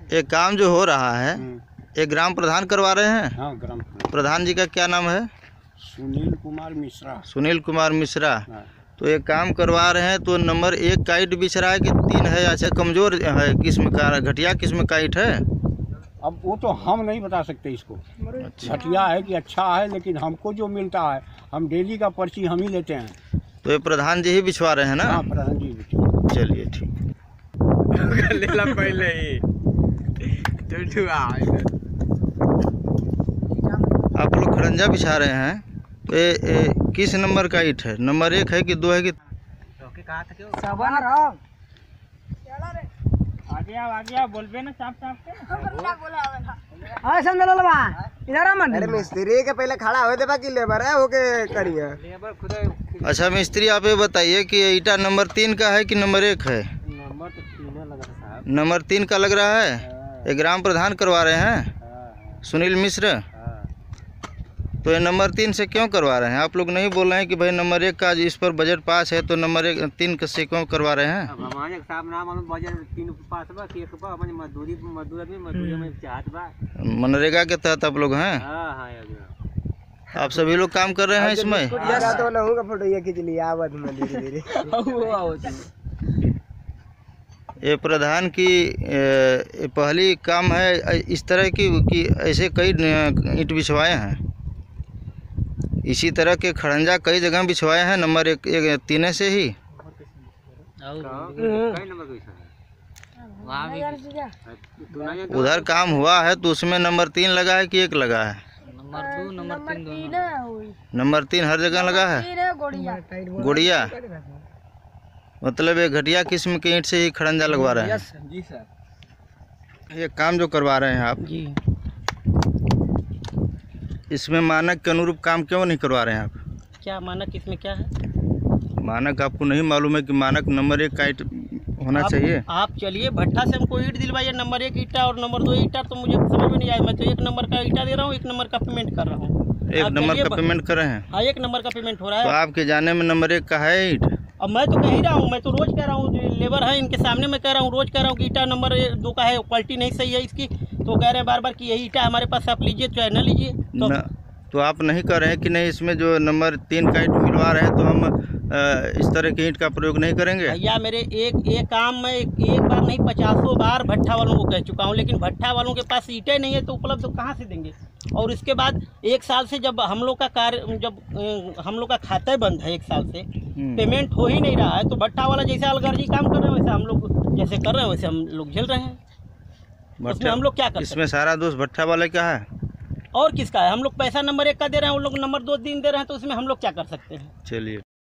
एक काम जो हो रहा है, एक ग्राम प्रधान करवा रहे हैं। हाँ, ग्राम प्रधान जी का क्या नाम है? सुनील कुमार मिश्रा। सुनील कुमार मिश्रा। हाँ। तो एक काम करवा रहे हैं, तो नंबर 1 का ईंट बिछ रहा है कि 3 है? अच्छा, कमज़ोर है किस्म का, घटिया किस्म का ईंट है? अब वो तो हम नहीं बता सकते इसको, अच्छा। घटिया है कि अच्छा है, लेकिन हमको जो मिलता है हम डेली का पर्ची हम ही लेते हैं। तो ये प्रधान जी ही बिछवा रहे हैं ना? हाँ, प्रधान जी। चलिए ठीक। पहले ही आप लोग खड़ंजा बिछा रहे हैं, तो ये किस नंबर का ईंट है? नंबर 1 है कि 2 है कि? आगे बोलबे ना चाप चाप के। अरे मिस्त्री के पहले खड़ा हो दे, बाकी लेबर है होके करिए। लेबर खुद। अच्छा मिस्त्री, आप ये बताइए कि ये ईंटा नंबर 3 का है कि नंबर 1 है? नंबर तो 3 लग रहा साहब। नंबर 3 का लग रहा है। ये ग्राम प्रधान करवा रहे हैं, सुनील मिश्र। तो ये नंबर 3 से क्यों करवा रहे हैं? आप लोग नहीं बोल रहे हैं कि भाई नंबर 1 का इस पर बजट पास है, तो नंबर 3 से क्यों करवा रहे हैं? अब हमारे साहब नाम हम बजट 3 पास बा कि 1 बा, हमारी मजदूरी में चाहत बा। मनरेगा के तहत आप लोग हैं? हां आप सभी लोग काम कर रहे हैं इसमें? तो लहू का फोटो ये खींच लिया, आवत में धीरे धीरे। ये प्रधान की पहली काम है इस तरह की कि ऐसे कई ईंट बिछवाए हैं। इसी तरह के खड़ंजा कई जगह बिछवाए हैं, नंबर 1 3 से ही। उधर काम हुआ है तो उसमें नंबर 3 लगा है कि 1 लगा है? नंबर 3 हर जगह लगा है। गुड़िया मतलब ये घटिया किस्म के ईंट से ही खड़ंजा लगवा रहे हैं। जी सर। ये काम जो करवा रहे हैं आप जी, इसमें मानक के अनुरूप काम क्यों नहीं करवा रहे हैं आप? क्या मानक इसमें क्या है? मानक आपको नहीं मालूम है कि मानक नंबर 1 का ईंट होना चाहिए? आप चलिए भट्ठा से हमको ईंट दिलवाइए, नंबर 1 ईंटा और नंबर 2 ईंटा, तो मुझे समझ में नहीं आया। मैं तो 1 नंबर का ईंटा दे रहा हूँ, 1 नंबर का पेमेंट कर रहा हूँ। 1 नंबर का पेमेंट कर रहे हैं? हाँ, 1 नंबर का पेमेंट हो रहा तो है। आपके जाने में नंबर 1 का है ईंट? अब मैं तो कह ही रहा हूँ, मैं तो रोज कह रहा हूँ, लेबर है इनके सामने मैं कह रहा हूँ, रोज कह रहा हूँ कि ईंटा नंबर 2 का है, क्वालिटी नहीं सही है इसकी। तो कह रहे हैं बार बार कि यही ईंटा हमारे पास, आप लीजिए चाहे न लीजिए। तो आप नहीं कर रहे हैं कि नहीं, इसमें जो नंबर 3 का ईंट मिलवा रहे हैं तो हम इस तरह के ईंट का प्रयोग नहीं करेंगे? भैया मेरे एक काम में एक बार नहीं 50 बार भट्ठा वालों को कह चुका हूँ, लेकिन भट्ठा वालों के पास ईंटें नहीं है तो उपलब्ध कहाँ से देंगे? और इसके बाद 1 साल से जब हम लोग का कार्य, जब हम लोग का खाता बंद है 1 साल से, पेमेंट हो ही नहीं रहा है, तो भट्ठा वाला जैसे अलगर्जी काम कर रहे हैं वैसे हम लोग जैसे कर रहे हैं वैसे हम लोग झेल रहे हैं। उसमें हम लोग क्या कर सकते हैं? इसमें सारा दोष भट्ठा वाले का है और किसका है? हम लोग पैसा नंबर 1 का दे रहे हैं, वो लोग नंबर 2 दिन दे रहे हैं, तो उसमें हम लोग क्या कर सकते हैं? चलिए।